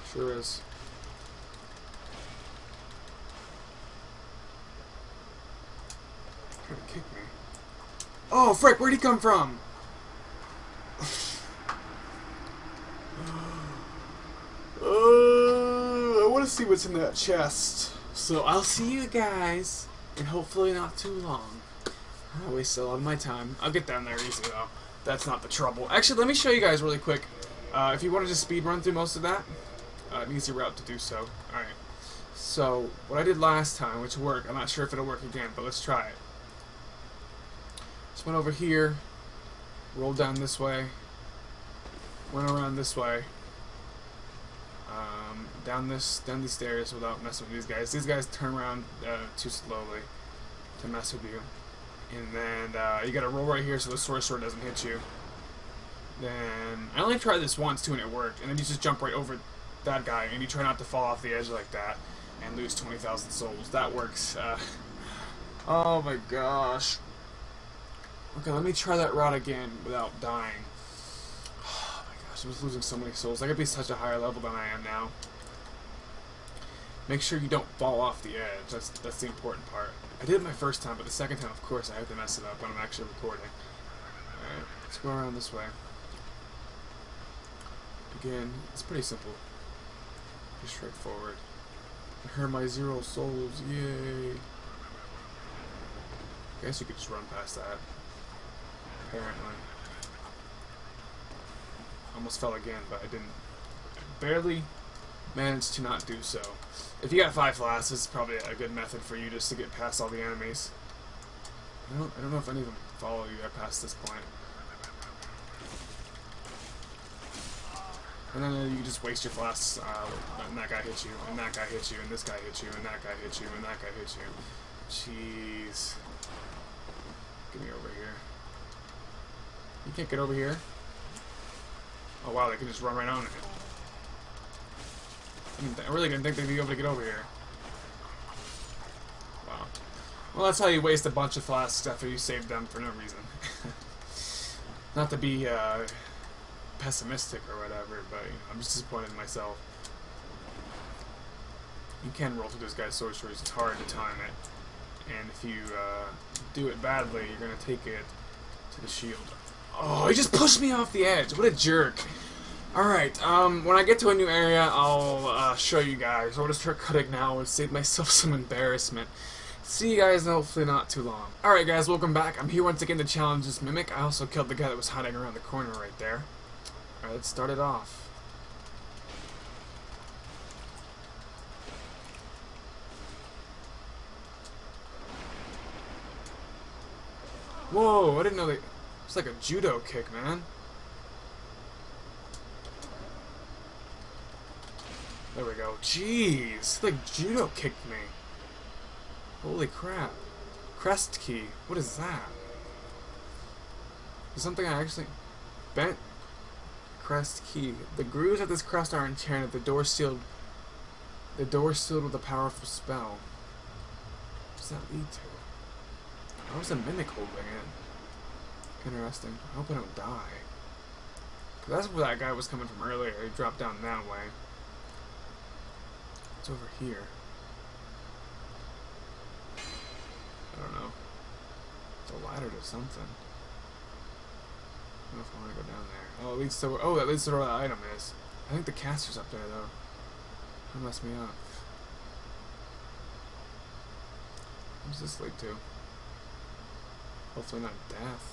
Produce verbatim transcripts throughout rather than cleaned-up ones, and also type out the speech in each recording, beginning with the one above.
Sure is. Trying to kick me. Oh, frick, where'd he come from? uh, I want to see what's in that chest. So I'll see you guys, and hopefully not too long. I wasted a lot of my time. I'll get down there easy, though. That's not the trouble. Actually, let me show you guys really quick. Uh, if you want to just speed run through most of that, uh, an easy route to do so. Alright. So, what I did last time, which worked, I'm not sure if it'll work again, but let's try it. Just went over here, rolled down this way, went around this way, um, down this, down these stairs without messing with these guys. These guys turn around uh, too slowly to mess with you. And then uh, you gotta roll right here so the sorcerer doesn't hit you. Then I only tried this once too and it worked. And then you just jump right over that guy and you try not to fall off the edge like that and lose twenty thousand souls. That works. Uh, oh my gosh. Okay, let me try that route again without dying. Oh my gosh, I was losing so many souls. I could be such a higher level than I am now. Make sure you don't fall off the edge. That's that's the important part. I did it my first time, but the second time, of course, I have to mess it up when I'm actually recording. Alright, let's go around this way. Again, it's pretty simple. Pretty straightforward. I heard my zero souls, yay! I guess you could just run past that. Apparently. Almost fell again, but I didn't. Barely managed to not do so. If you got five flasks, it's probably a good method for you just to get past all the enemies. I don't, I don't know if any of them follow you past this point. And then you just waste your flasks, uh, and that guy hits you, and that guy hits you, and this guy hits you, and that guy hits you, and that guy hits you. Jeez. Get me over here. You can't get over here? Oh wow, they can just run right on it. I really didn't think they'd be able to get over here. Wow. Well, that's how you waste a bunch of flasks after you save them for no reason. Not to be uh, pessimistic or whatever, but you know, I'm just disappointed in myself. You can roll through this guy's sorceries. It's hard to time it. And if you uh, do it badly, you're going to take it to the shield. Oh, he just pushed me off the edge. What a jerk. Alright, um, when I get to a new area, I'll uh, show you guys. I'll just start cutting now and save myself some embarrassment. See you guys in hopefully not too long. Alright guys, welcome back. I'm here once again to challenge this Mimic. I also killed the guy that was hiding around the corner right there. Alright, let's start it off. Whoa, I didn't know they... It's like a judo kick, man. There we go. Jeez, like judo kicked me. Holy crap. Crest key. What is that? Is something I actually... Bent... Crest key. The grooves of this crest are enchanted. The door sealed... The door sealed with a powerful spell. What does that lead to? How was a mimic holding it? Interesting. I hope I don't die. Cause that's where that guy was coming from earlier. He dropped down that way. What's over here? I don't know. It's a ladder to something. I don't know if I want to go down there. Oh, it leads to... Oh, that leads to where the item is. I think the caster's up there, though. That messed me up. What's this lead to? Hopefully not death.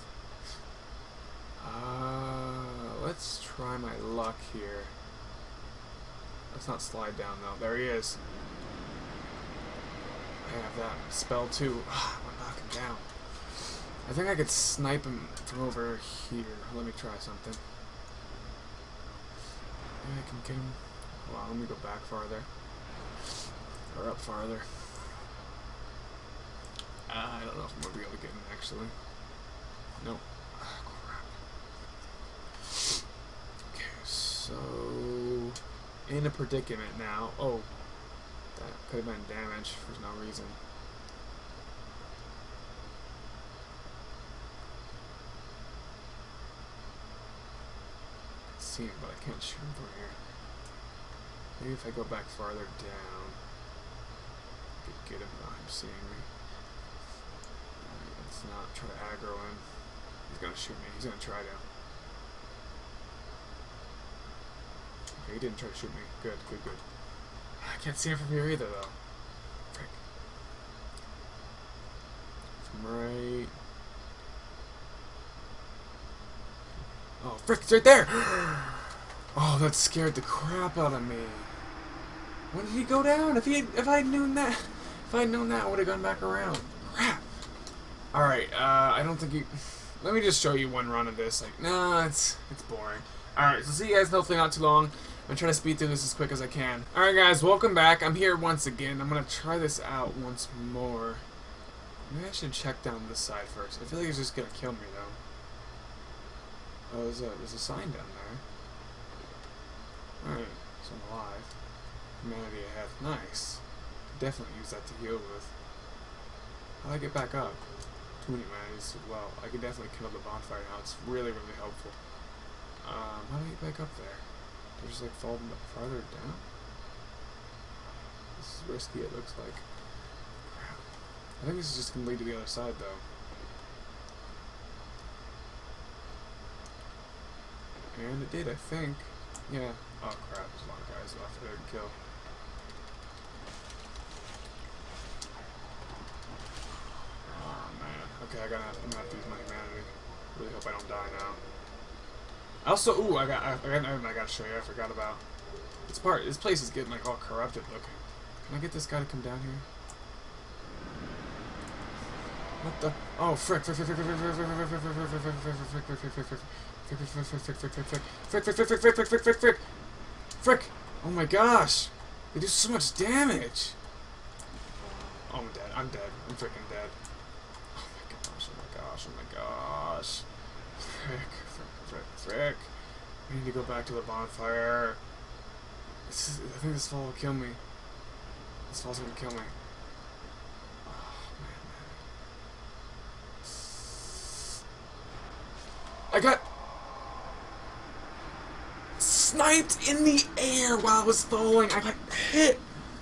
Uh, let's try my luck here. Let's not slide down, though. There he is. I have that spell, too. I'm gonna knock him down. I think I could snipe him from over here. Let me try something. Maybe I can get him. Hold on, let me go back farther. Or up farther. Uh, I don't know if I'm going to be able to get him, actually. Nope. Ah, crap. Okay, so... In a predicament now. Oh. That could have been damage for no reason. I can see him, but I can't shoot him from here. Maybe if I go back farther down, I could get him without him seeing me. Alright, let's not try to aggro him. He's gonna shoot me. He's gonna try to. Okay, he didn't try to shoot me. Good, good, good. I can't see him from here either, though. Frick. From right. Oh, frick, it's right there! Oh, that scared the crap out of me. When did he go down? If he had, if I had known that, if I had known that, I would have gone back around. Crap. All right. Uh, I don't think you. Let me just show you one run of this. Like, nah, it's it's boring. All right. So see you guys. Hopefully not too long. I'm gonna try to speed through this as quick as I can. All right, guys. Welcome back. I'm here once again. I'm gonna try this out once more. Maybe I should check down this side first. I feel like it's just gonna kill me though. Oh, there's a there's a sign down there. Alright, so I'm alive. Humanity ahead. Nice. Definitely use that to heal with. How do I get back up? Too many humanities as well. I can definitely kill the bonfire now. It's really, really helpful. Um, how do I get back up there? Do I just like fall farther down? This is risky, it looks like. Crap. I think this is just going to lead to the other side though. And it did, I think. Yeah. Oh crap, there's a lot of guys left that I didn't kill. Oh man. Okay, I gotta, I'm gonna have to use my humanity. Really hope I don't die now. Also, ooh, I got, I, I got, I gotta show you, I forgot about. This part, this place is getting like all corrupted looking. Can I get this guy to come down here? What the? Oh, frick, frick, frick, frick, frick, frick, frick, frick, frick, frick, frick, frick, frick, frick, frick, frick, frick, frick. Frick, frick, frick, frick, frick, frick, frick, frick, frick, frick, frick, frick, frick, frick, frick, frick, frick! Oh my gosh! They do so much damage! Oh, I'm dead. I'm dead. I'm freaking dead. Oh my gosh, oh my gosh, oh my gosh. Frick, frick, frick, frick. I need to go back to the bonfire. This is, I think this fall will kill me. This fall's gonna kill me. Oh, man, man. I got sniped in the air while I was falling. I got hit.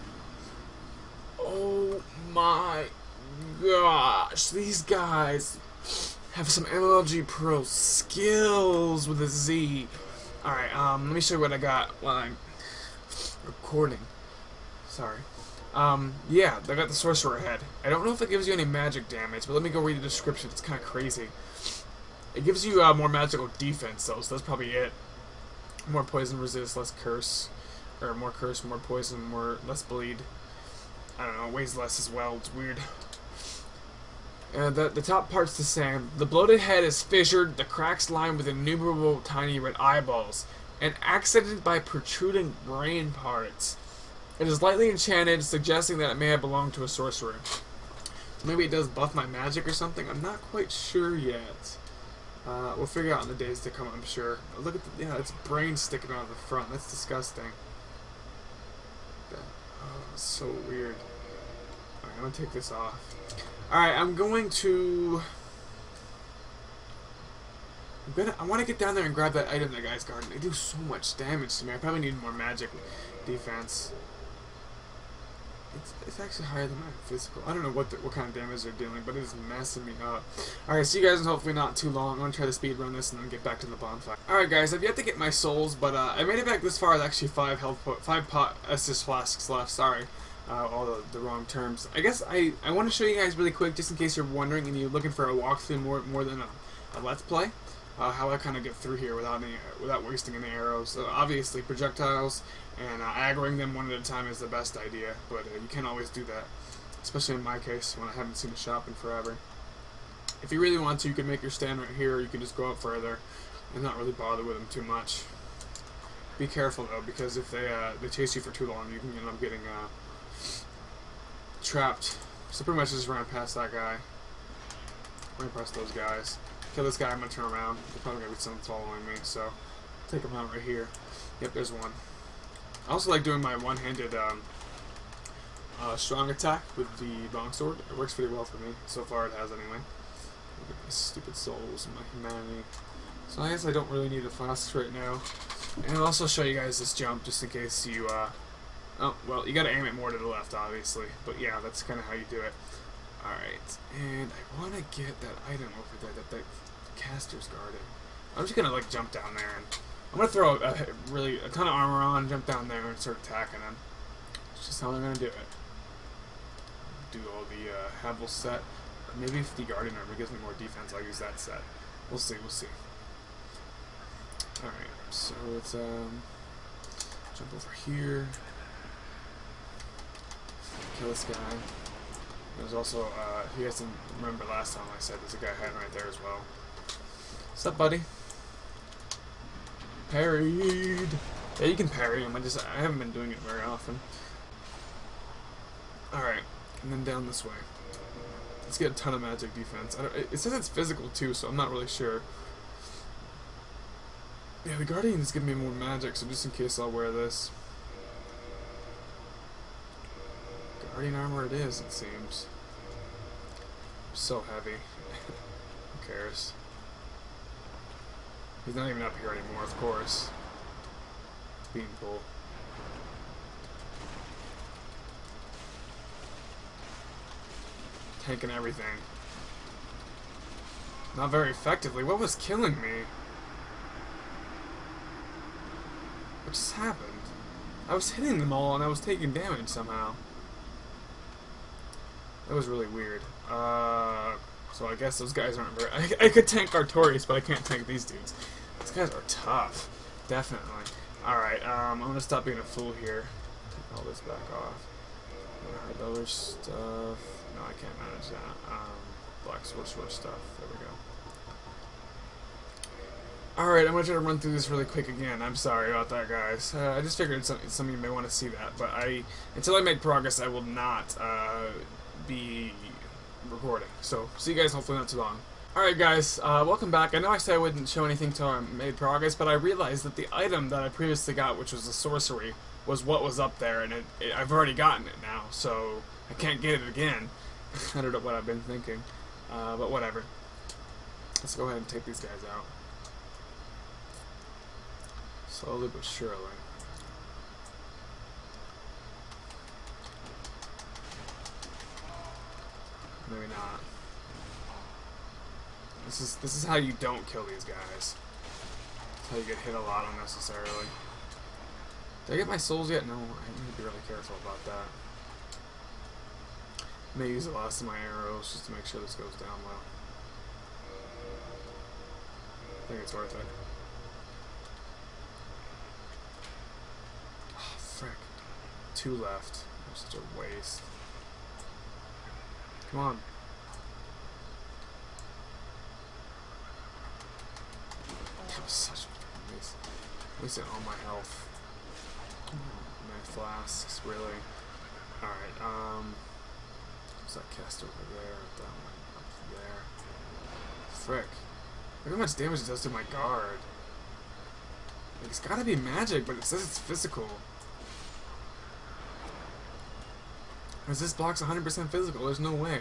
Oh my gosh. These guys have some M L G Pro skills with a Z. Alright, um, let me show you what I got while I'm recording. Sorry. Um, yeah, I got the Sorcerer head. I don't know if it gives you any magic damage, but let me go read the description. It's kind of crazy. It gives you uh, more magical defense, though, so that's probably it. More poison resist, less curse. Or more curse, more poison, more less bleed. I don't know, weighs less as well. It's weird. And the, the top part's the same. The bloated head is fissured, the cracks lined with innumerable tiny red eyeballs, and accented by protruding brain parts. It is lightly enchanted, suggesting that it may have belonged to a sorcerer. Maybe it does buff my magic or something. I'm not quite sure yet. Uh, we'll figure out in the days to come, I'm sure. Look at the, yeah, its brain sticking out of the front. That's disgusting. Oh, it's so weird. Alright, I'm gonna take this off. Alright, I'm going to... I'm gonna, I want to get down there and grab that item in the guy's garden. They do so much damage to me. I probably need more magic defense. It's, it's actually higher than my physical. I don't know what the, what kind of damage they're dealing, but it is messing me up. Alright, see you guys in hopefully not too long. I'm going to try to speed run this and then get back to the bonfire. Alright guys, I've yet to get my souls, but uh, I made it back this far with actually five health, five pot assist flasks left. Sorry. Uh, all the, the wrong terms. I guess I, I want to show you guys really quick, just in case you're wondering and you're looking for a walkthrough more more than a, a let's play, uh, how I kind of get through here without any without wasting any arrows. So obviously projectiles and uh, aggroing them one at a time is the best idea, but uh, you can't always do that, especially in my case when I haven't seen a shop in forever. If you really want to, you can make your stand right here. Or you can just go up further and not really bother with them too much. Be careful though, because if they uh, they chase you for too long, you can end up getting uh, trapped. So pretty much just run past that guy. Run past those guys. Kill this guy, I'm gonna turn around. There's probably gonna be someone following me, so take him out right here. Yep, there's one. I also like doing my one-handed um, uh, strong attack with the longsword. It works pretty well for me. So far it has anyway. Look at my stupid souls and my humanity. So I guess I don't really need a flask right now. And I'll also show you guys this jump just in case you uh, Oh, well, you gotta aim it more to the left, obviously. But yeah, that's kind of how you do it. Alright, and I want to get that item over there that the caster's guarding. I'm just gonna, like, jump down there, and I'm gonna throw a, a really a ton of armor on, jump down there, and start attacking them. It's just how I'm gonna do it. Do all the uh, Havel set. Or maybe if the Guardian armor gives me more defense, I'll use that set. We'll see, we'll see. Alright, so let's um, jump over here. Kill this guy. There's also, uh, if you guys didn't remember last time I said there's a guy hiding right there as well. What's up, buddy? Parried! Yeah, you can parry him, I just, I haven't been doing it very often. Alright, and then down this way. Let's get a ton of magic defense. I don't, it says it's physical too, so I'm not really sure. Yeah, the Guardian is giving me more magic, so just in case I'll wear this. Guardian armor it is, it seems. So heavy. Who cares? He's not even up here anymore, of course. Beanpole. Tanking everything. Not very effectively. What was killing me? What just happened? I was hitting them all and I was taking damage somehow. That was really weird. Uh, so I guess those guys aren't very... I, I could tank Artorias, but I can't tank these dudes. These guys are tough. Definitely. Alright, um, I'm gonna stop being a fool here. Take all this back off. Alright, other stuff... No, I can't manage that. Um, black sorcerer stuff. There we go. Alright, I'm going to try to run through this really quick again. I'm sorry about that, guys. Uh, I just figured some, some of you may want to see that, but I, until I make progress, I will not uh, be recording. So, see you guys hopefully not too long. Alright, guys, uh, welcome back. I know I said I wouldn't show anything until I made progress, but I realized that the item that I previously got, which was the sorcery, was what was up there, and it, it, I've already gotten it now, so I can't get it again. I don't know what I've been thinking, uh, but whatever. Let's go ahead and take these guys out. Slowly but surely. Maybe not. This is this is how you don't kill these guys. That's how you get hit a lot unnecessarily. Did I get my souls yet? No, I need to be really careful about that. I may use the last of my arrows just to make sure this goes down well. I think it's worth it. Oh, frick. Two left. That's such a waste. Come on. That was such a waste. Wasted all my health. My flasks, really. Alright, um... what's that cast over there? That one up there. Frick. Look how much damage it does to my guard. Like, it's gotta be magic, but it says it's physical. Because this block's one hundred percent physical, there's no way.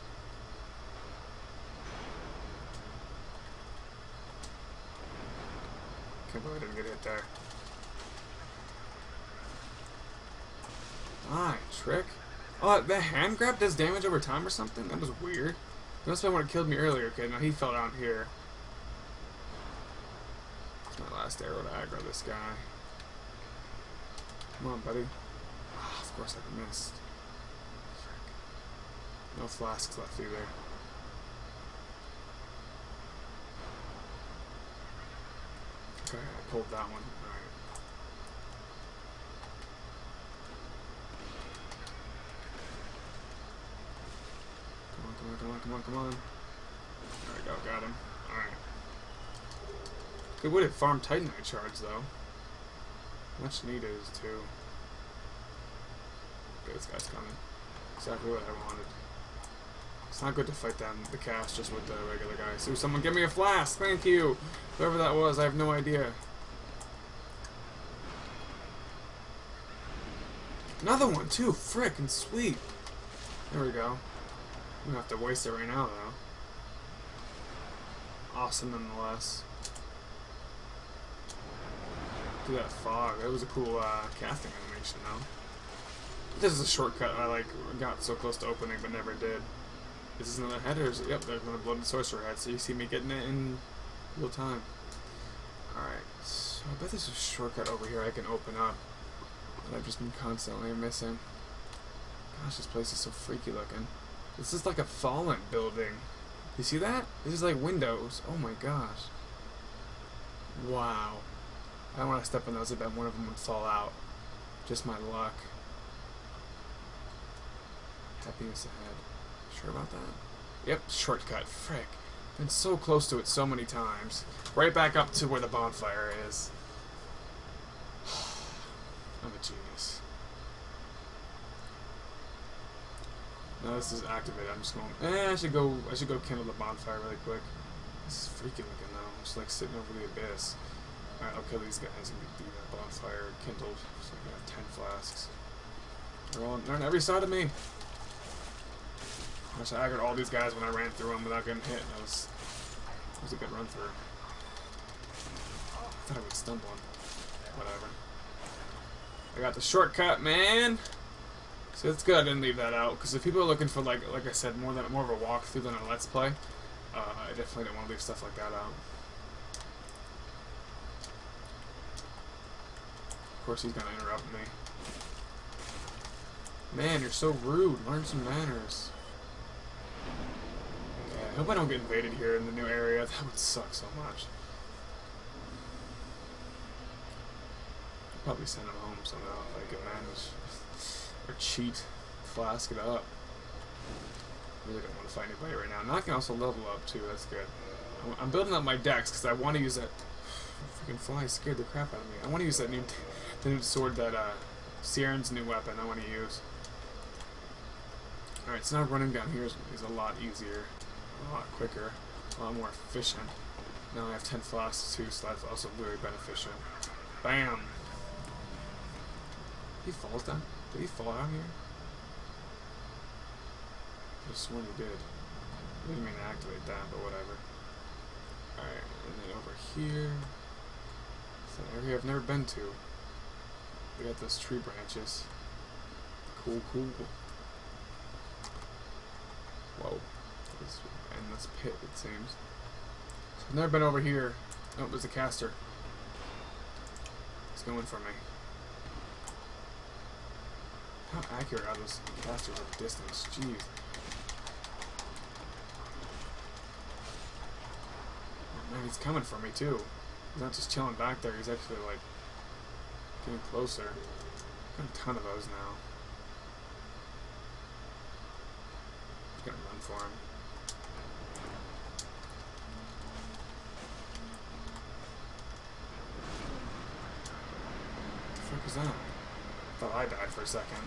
Can't believe I didn't get hit there. Ah, trick. Oh, that hand grab does damage over time or something? That was weird. That's why one killed me earlier. Okay, now he fell down here. It's my last arrow to aggro this guy. Come on, buddy. Oh, of course I missed. No flasks left either. Okay, I pulled that one. Alright. Come on, come on, come on, come on, come on. There we go, got him. Alright. Good way to farm Titanite shards, though. Much needed is too. Okay, this guy's coming. Exactly what I wanted. It's not good to fight down the cast just with the regular guys. So someone give me a flask, thank you! Whoever that was, I have no idea. Another one too, frickin' sweet. There we go. I'm gonna have to waste it right now though. Awesome nonetheless. Do that fog, that was a cool uh, casting animation though. This is a shortcut I like got so close to opening but never did. This is another head, or is it? Yep, there's another Blooded Sorcerer head, so you see me getting it in real time. Alright, so I bet there's a shortcut over here I can open up that I've just been constantly missing. Gosh, this place is so freaky looking. This is like a fallen building. You see that? This is like windows. Oh my gosh. Wow. I don't want to step on those, I bet one of them would fall out. Just my luck. Happiness ahead. Sure about that? Yep, shortcut. Frick. Been so close to it so many times. Right back up to where the bonfire is. I'm a genius. Now this is activated. I'm just going. Eh, I should go. I should go kindle the bonfire really quick. This is freaking looking though. I'm just like sitting over the abyss. All right, I'll kill these guys and get the bonfire kindled. So I got ten flasks. They're all. They're on every side of me. I wish I aggroed all these guys when I ran through them without getting hit. That was. That was a good run through. I thought I would stumble on. Whatever. I got the shortcut, man. So it's good I didn't leave that out, because if people are looking for, like like I said, more than more of a walkthrough than a let's play, uh, I definitely don't want to leave stuff like that out. Of course, he's gonna interrupt me. Man, you're so rude. Learn some manners. Okay, I hope I don't get invaded here in the new area. That would suck so much. I'll probably send him home somehow if I can manage. Or cheat, flask it up. Really don't want to fight anybody right now. Now I can also level up too. That's good. I'm building up my decks because I want to use that. Freaking fly scared the crap out of me. I want to use that new, the new sword that uh, Sieren's new weapon. I want to use. All right, so now running down here is, is a lot easier, a lot quicker, a lot more efficient. Now I have ten flasks too, so that's also very beneficial. Bam. He falls down. Did he fall out here? I just sworn he did. I didn't mean to activate that, but whatever. Alright, and then over here. It's an area I've never been to. We got those tree branches. Cool, cool. Whoa. This endless pit, it seems. So I've never been over here. Oh, there's a caster. It's going for me. How accurate are those casters at the distance? Jeez. Oh, man, he's coming for me too. He's not just chilling back there, he's actually like getting closer. Got a ton of those now. I'm gonna run for him. What the frick is that? I thought I died for a second.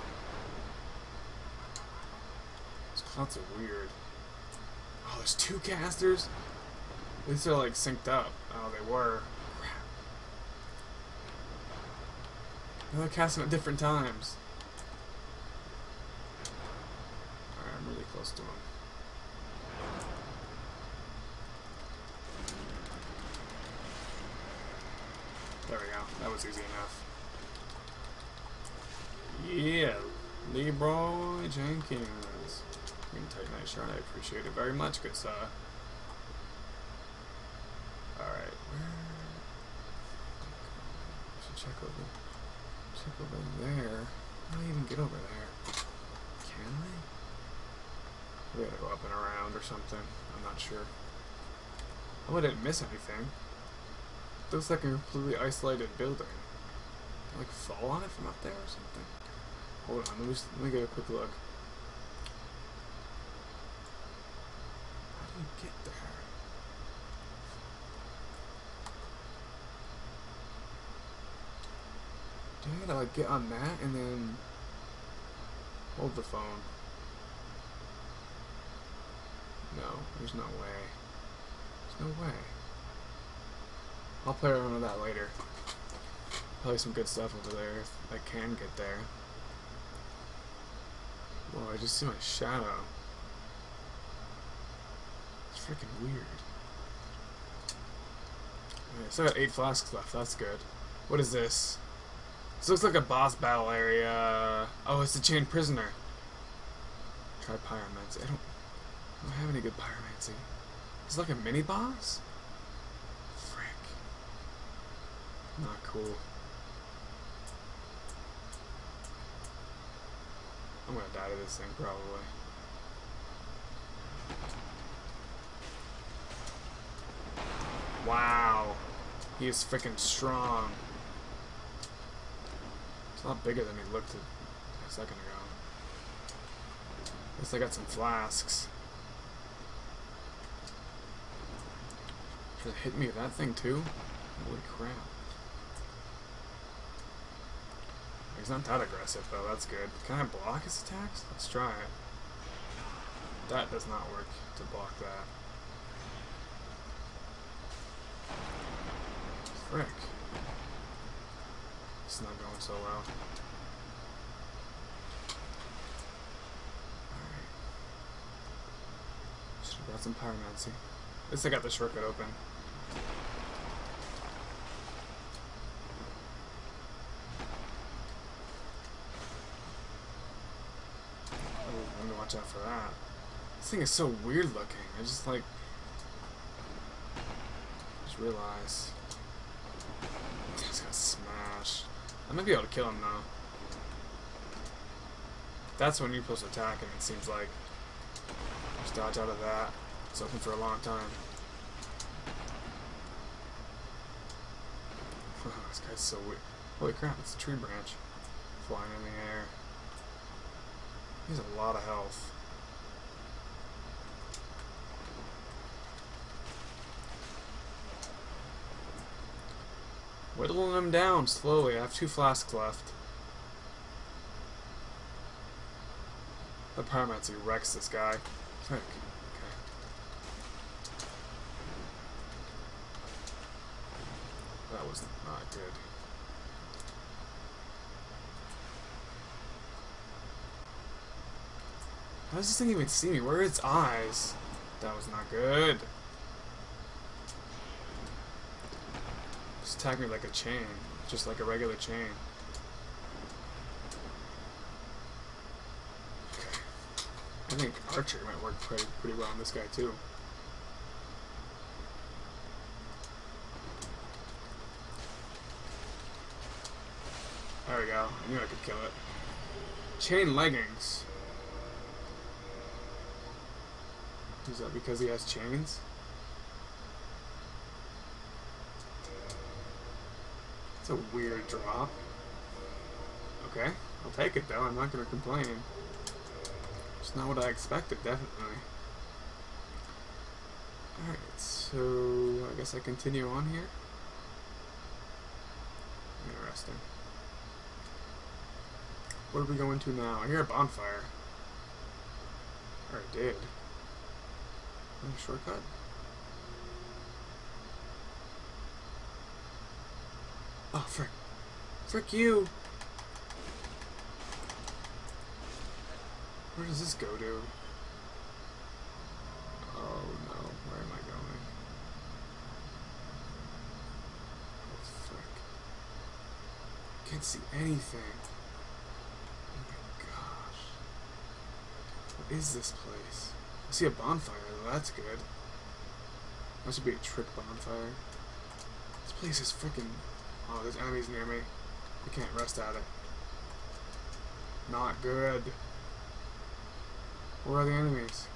These clouds are weird. Oh, there's two casters? At least they're like synced up. Oh, they were. Crap. Now they're casting at different times. Alright, I'm really close to him. There we go. That was easy enough. Yeah, Leroy Jenkins. Green Titanite Shard, I appreciate it very much, good sir. Alright, where... I should check over... Check over there. How do I even get over there? Can I? We gotta go up and around or something. I'm not sure. Oh, I didn't miss anything. It looks like a completely isolated building. Can I, like, fall on it from up there or something? Hold on, let me, just, let me get a quick look. How do you get there? Do I gotta like get on that and then hold the phone? No, there's no way. There's no way. I'll play around with that later. Probably some good stuff over there if I can get there. Whoa, I just see my shadow. It's freaking weird. Alright, so I got eight flasks left, that's good. What is this? This looks like a boss battle area. Oh, it's the chained prisoner. Try pyromancy. I don't, I don't have any good pyromancy. It's like a mini boss? Frick. Not cool. I'm gonna die to this thing probably. Wow. He is freaking strong. It's a lot bigger than he looked a second ago. At least I got some flasks. Should it hit me with that thing too? Holy crap. He's not that aggressive though, that's good. Can I block his attacks? Let's try it. That does not work to block that. Frick. It's not going so well. Alright. Should have brought some pyromancy. At least I got the shortcut open. Oh, I'm gonna watch out for that. This thing is so weird looking. I just like just realized. He's gonna smash. I might be able to kill him though. That's when you're supposed to attack him, it seems like. Just dodge out of that. It's open for a long time. This guy's so weird. Holy crap, it's a tree branch flying in the air. He has a lot of health. Whittling him down slowly. I have two flasks left. The pyromancy wrecks this guy. Frick. Okay. That was not good. How does this thing even see me? Where are its eyes? That was not good. Just attack me like a chain. Just like a regular chain. Okay. I think archery might work pretty, pretty well on this guy too. There we go. I knew I could kill it. Chain leggings. Is that because he has chains? It's a weird drop. Okay, I'll take it though. I'm not going to complain. It's not what I expected, definitely. Alright, so I guess I continue on here. Interesting. What are we going to now? I hear a bonfire. I already did. A shortcut? Oh, frick. Frick you! Where does this go to? Oh no, where am I going? Oh, frick. Can't see anything. Oh my gosh. What is this place? I see a bonfire, though. That's good. That should be a trick bonfire. This place is freaking... Oh, there's enemies near me. I can't rest at it. Not good. Where are the enemies?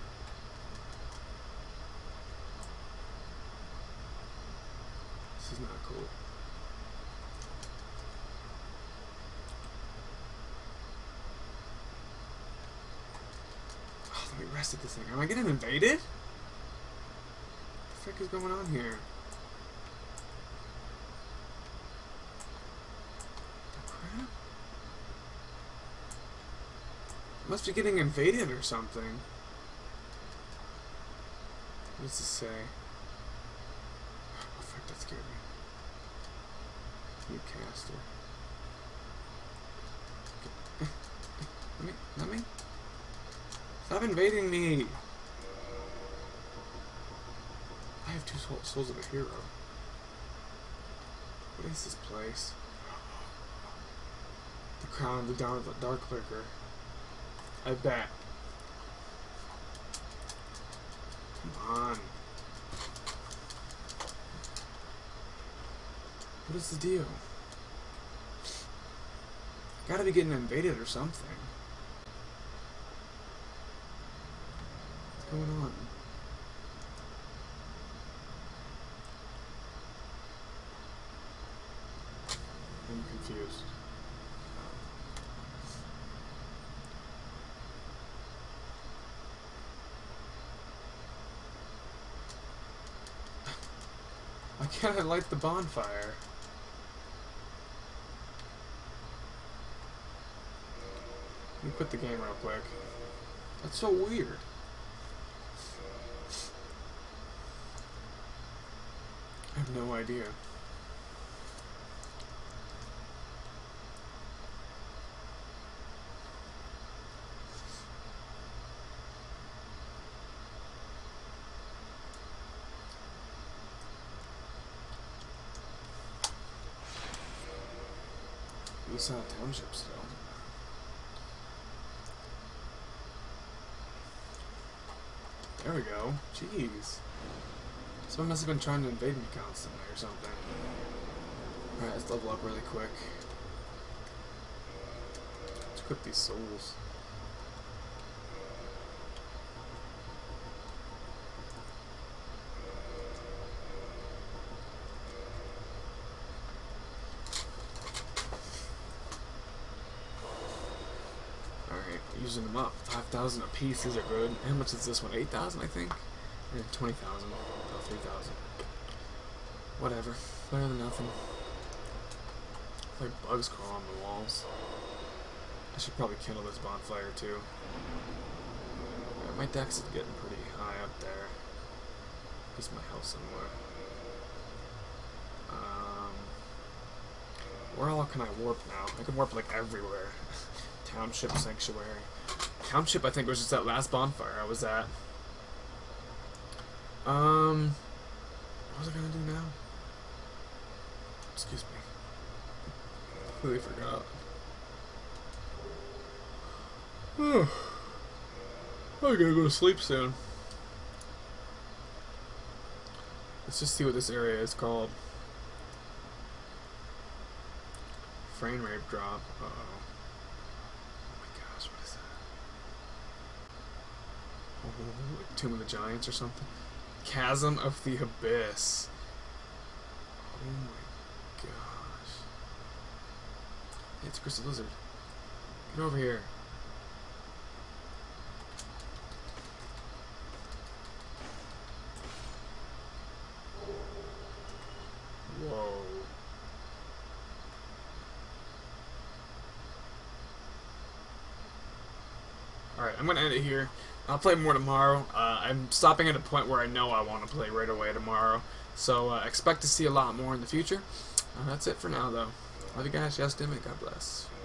This is not cool. Let me rest at this thing. Am I getting invaded? What the frick is going on here? The crap? I must be getting invaded or something. What does this say? Oh frick, that scared me. New caster. Let me, let me. Stop invading me! I have two soul souls of a hero. What is this place? Crown of the Dark, Dark Lurker. I bet. Come on. What is the deal? Gotta be getting invaded or something. What's going on? I'm confused. Why can't I light the bonfire? Let me quit the game real quick. That's so weird. I have no idea. Eastside Township still. There we go. Jeez. Someone must have been trying to invade me constantly or something. Alright, let's level up really quick. Let's equip these souls. Using them up. five thousand a piece, these are good. How much is this one? eight thousand, I think? Yeah, twenty thousand. Oh, three thousand. Whatever. Better than nothing. Like bugs crawl on the walls. I should probably kindle this bonfire too. Yeah, my dex is getting pretty high up there. Here's my house somewhere. Um, where all can I warp now? I can warp like everywhere. Township Sanctuary. Township, I think, was just that last bonfire I was at. Um, what was I gonna do now? Excuse me. Completely forgot. Oh, I gotta go to sleep soon. Let's just see what this area is called. Frame rate drop. Uh oh. Like Tomb of the Giants or something. Chasm of the Abyss. Oh my gosh. Hey, it's Crystal Lizard. Get over here. Whoa. Alright, I'm gonna end it here. I'll play more tomorrow. Uh, I'm stopping at a point where I know I want to play right away tomorrow. So uh, expect to see a lot more in the future. Uh, that's it for now, though. Love you guys. Yes, damn it. God bless.